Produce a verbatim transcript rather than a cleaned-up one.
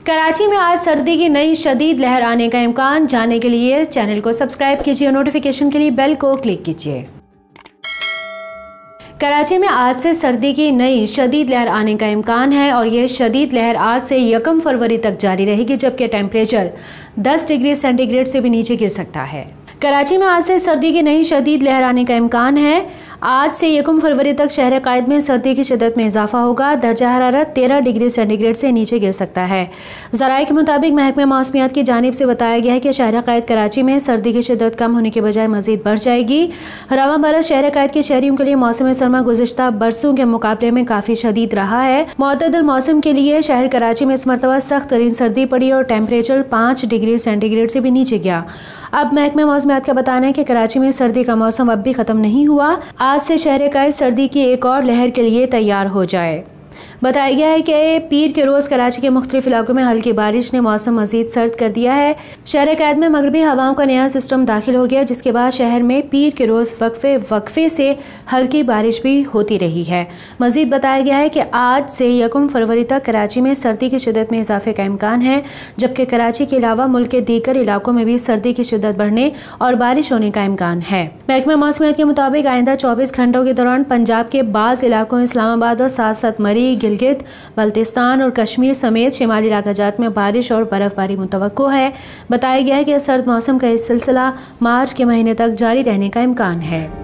कराची में आज सर्दी की नई शदीद लहर आने का इम्कान। जानने के लिए चैनल को सब्सक्राइब कीजिए और नोटिफिकेशन के लिए बेल को क्लिक कीजिए। कराची में आज से सर्दी की नई शदीद लहर आने का इम्कान है और ये शदीद लहर आज से यकम फरवरी तक जारी रहेगी, जबकि टेम्परेचर दस डिग्री सेंटीग्रेड से भी नीचे गिर सकता है। कराची में आज से सर्दी की नई शदीद लहर आने का इम्कान है। आज से यकम फरवरी तक शहर कायद में सर्दी की शिद्दत में इजाफा होगा। दर्जा हरारत तेरह डिग्री सेंटीग्रेड से नीचे गिर सकता है। ज़राए के मुताबिक महकमा मौसमियात की जानिब से बताया गया है कि शहर कायद कराची में सर्दी की शिद्दत कम होने के बजाय मजीद बढ़ जाएगी। रवां बरस शहर कायद के शहरियों के लिए मौसम सरमा गुज़िश्ता बरसों के मुकाबले में काफ़ी शदीद रहा है। मुतदल मौसम के लिए शहर कराची में इस मरतबा सख्त तरीन सर्दी पड़ी और टेम्परेचर पाँच डिग्री सेंटीग्रेड से भी नीचे गया। अब महकमा मौसमियात का बताना है कि कराची में सर्दी का मौसम अब भी ख़त्म नहीं हुआ। आज से शहर का सर्दी की एक और लहर के लिए तैयार हो जाए। बताया गया है कि पीर के रोज़ कराची के मुख्तलिफ इलाकों में हल्की बारिश ने मौसम मज़ीद सर्द कर दिया है। शहर कैद में मगरबी हवाओं का नया सिस्टम दाखिल हो गया, जिसके बाद शहर में पीर के रोज़ वक्फे वक्फे से हल्की बारिश भी होती रही है। मज़ीद बताया गया है कि आज से यकम फरवरी तक कराची में सर्दी की शिद्दत में इजाफे का इम्कान है, जबकि कराची के अलावा मुल्क के दीगर इलाकों में भी सर्दी की शिद्दत बढ़ने और बारिश होने का इम्कान है। महकमा मौसमियात के मुताबिक आइंदा चौबीस घंटों के दौरान पंजाब के बाज़ इलाकों इस्लामाबाद और साथ साथ मरी, गिलगित, बल्तिस्तान और कश्मीर समेत शिमाली इलाकाजात में बारिश और बर्फबारी मुतवक्को है। बताया गया है कि सर्द मौसम का इस सिलसिला मार्च के महीने तक जारी रहने का इम्कान है।